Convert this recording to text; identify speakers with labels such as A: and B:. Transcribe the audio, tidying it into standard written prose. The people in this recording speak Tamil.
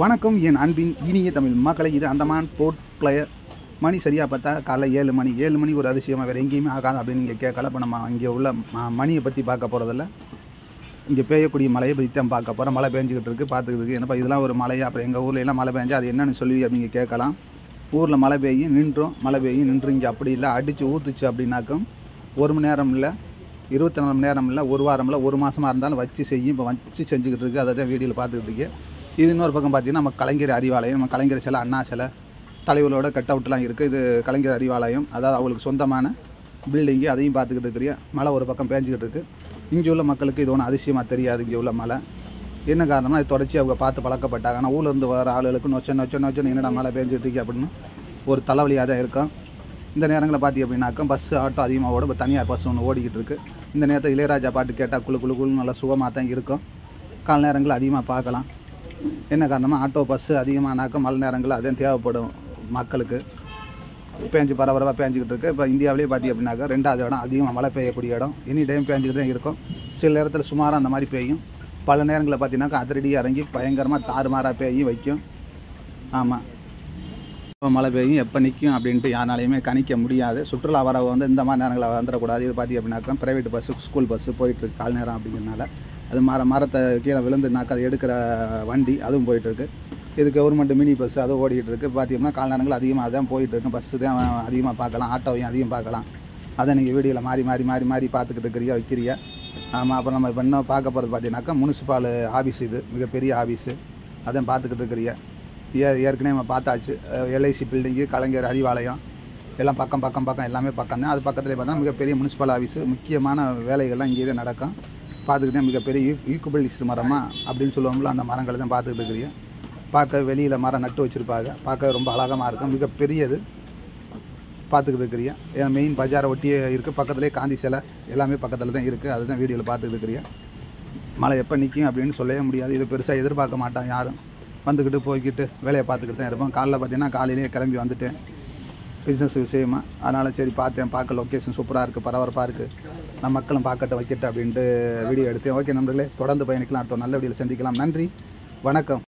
A: வணக்கம் என் அன்பின் இனிய தமிழ் மக்களை. இது அந்தமான் போர்ட் பிளேயர். மணி சரியாக பார்த்தா காலைல 7 மணி ஒரு அதிசயமாக வேறு எங்கேயுமே ஆகாது அப்படின்னு நீங்கள் கேட்கல. இப்போ நம்ம இங்கே உள்ள மணியை பற்றி பார்க்க போகிறதில்ல, இங்கே பெய்யக்கூடிய மழையை பற்றி தான் பார்க்க போகிறோம். மழை பெஞ்சிக்கிட்டு இருக்குது, பார்த்துக்கிட்டு இருக்குது. என்னப்பா இதெல்லாம் ஒரு மழையா? அப்புறம் எங்கள் ஊரில் எல்லாம் மழை பெஞ்சா அது என்னென்னு சொல்லி அப்படிங்க கேட்கலாம். ஊரில் மழை பெய்யும் நின்றும், மழை பெய்யும் நின்றும். இங்கே அப்படி இல்லை, அடித்து ஊற்றுச்சு அப்படின்னாக்கும் 1 மணி நேரம் இல்லை, 24 மணி நேரம் இல்லை, 1 வாரம் இல்லை, 1 மாதமாக இருந்தாலும் வச்சு செய்யும். இப்போ வச்சு செஞ்சுக்கிட்டு இருக்குது. அதை தான் வீடியோவில் பார்த்துக்கிட்டு இருக்கேன். இது இன்னொரு பக்கம் பார்த்தீங்கன்னா நம்ம கலைஞர் அறிவாலயம், நம்ம கலைஞர் சிலை, அண்ணா சிலை, தலைவரோட கட் அவுட்லாம் இருக்குது. இது கலைஞர் அறிவாலயம், அதாவது அவங்களுக்கு சொந்தமான பில்டிங்கு. அதையும் பார்த்துக்கிட்டு இருக்கிறியா. மழை ஒரு பக்கம் பேஞ்சிக்கிட்டு இருக்குது. இங்கே உள்ள மக்களுக்கு இது ஒன்றும் அதிசயமாக தெரியாது. இங்கே உள்ள மழை என்ன காரணம்னா இது தொடர்ச்சி அவங்க பார்த்து பழக்கப்பட்டாங்க. ஆனால் ஊர்லேருந்து வர ஆளுகளுக்கு நொச்சன்னு என்னடா மழை பேஞ்சிட்டு இருக்கு அப்படின்னு ஒரு தலைவலியாக தான் இருக்கும். இந்த நேரங்களில் பார்த்தி அப்படின்னாக்கா பஸ்ஸு ஆட்டோ அதிகமாக ஓடும். இப்போ தனியார் பஸ் ஒன்று ஓடிக்கிட்டு இருக்குது. இந்த நேரத்தில் இளையராஜா பாட்டு கேட்டால் குழு நல்லா சுகமாக தான் இருக்கும். கால நேரங்களில் அதிகமாக பார்க்கலாம். என்ன காரணமாக ஆட்டோ பஸ்ஸு அதிகமானாக்க மழை நேரங்களில் அதே தேவைப்படும் மக்களுக்கு. பேஞ்சு பரபரப்பாக பேஞ்சிக்கிட்டு இருக்குது. இப்போ இந்தியாவிலே பார்த்தி அப்படின்னாக்கா 2வது இடம் அதிகமாக மழை பெய்யக்கூடிய இடம். எனி டைம் பேஞ்சிக்கிட்டு தான் இருக்கும். சில நேரத்தில் சுமாராக அந்த மாதிரி பெய்யும். பல நேரங்களில் பார்த்தீங்கன்னாக்கா அதிரடியாக இறங்கி பயங்கரமாக தாறுமாறாக பெய்யும் வைக்கும். ஆமாம், இப்போ மழை பெய்யும் எப்போ நிற்கும் அப்படின்ட்டு யாராலையுமே கணிக்க முடியாது. சுற்றுலா வரவங்க வந்து இந்த மாதிரி நேரங்களில் வந்துடக்கூடாது. இது பார்த்தி அப்படின்னாக்கா ப்ரைவேட் பஸ்ஸு, ஸ்கூல் பஸ்ஸு போயிட்டுருக்கு கால் நேரம் அப்படிங்கிறனால. அது மரத்தை கீழே விழுந்துனாக்கா அது எடுக்கிற வண்டி அதுவும் போயிட்டுருக்கு. இது கவர்மெண்ட் மினி பஸ்ஸு அதுவும் ஓடிக்கிட்டு இருக்குது. பார்த்தீங்கன்னா கால் நேரங்கள் அதிகமாக அதான் போயிட்டுருக்கு. பஸ்ஸு தான் அதிகமாக பார்க்கலாம், ஆட்டோவையும் அதிகம் பார்க்கலாம். அதை நீங்கள் வீடியோவில் மாறி பார்த்துக்கிட்டு இருக்கிறியா வைக்கிறியா. ஆமாம், அப்புறம் நம்ம இப்போ இன்னும் பார்க்க போகிறது பார்த்தீங்கன்னாக்கா முனிசிபால் ஆஃபீஸ். இது மிகப்பெரிய ஆஃபீஸு, அதான் பார்த்துக்கிட்டு இருக்கிறியா. ஏற்கனவே நம்ம பார்த்தாச்சு. எல்ஐசி பில்டிங்கு, கலைஞர் அறிவாலயம் எல்லாம் பக்கம் எல்லாமே பக்கம் தான். அது பக்கத்துலேயே பார்த்தா மிகப்பெரிய முனிசிபல் ஆஃபீஸு. முக்கியமான வேலைகள்லாம் இங்கே தான் நடக்கும். பார்த்துக்கிட்டே மிகப்பெரிய யூக்கபிலிஸ் மரமாக அப்படின்னு சொல்லுவாங்களோ அந்த மரங்களை தான் பார்த்துக்கிட்டு இருக்கிறீங்க. பார்க்க வெளியில் மரம் நட்டு வச்சுருப்பாங்க. பார்க்க ரொம்ப அழகமாக இருக்கும். மிகப்பெரியது பார்த்துக்கிட்டு இருக்கிறீங்க. ஏன் மெயின் பஜாரை ஒட்டியே இருக்குது. பக்கத்துலேயே காந்தி சிலை எல்லாமே பக்கத்தில் தான் இருக்குது. அதுதான் வீடியோவில் பார்த்துக்கிட்டு இருக்கிறீங்க. மழை எப்போ நிற்கும் அப்படின்னு சொல்லவே முடியாது. இது பெருசாக எதிர்பார்க்க மாட்டான் யாரும். வந்துக்கிட்டு போய்கிட்டு வேலையை பார்த்துக்கிட்டு தான் இருப்போம். காலைல பார்த்தீங்கன்னா காலையிலேயே கிளம்பி வந்துட்டேன் பிஸ்னஸ் விஷயமா. அதனால் சரி பார்த்தேன், பார்க்க லொக்கேஷன் சூப்பராக இருக்குது, பரபரப்பாக இருக்குது, நம்ம மக்களும் பார்க்கட்டும் வைக்கட்டும் அப்படின்ட்டு வீடியோ எடுத்தேன். ஓகே நண்பர்களே, தொடர்ந்து பயணிக்கலாம். அடுத்த நல்ல வீடியோவில் சந்திக்கலாம். நன்றி, வணக்கம்.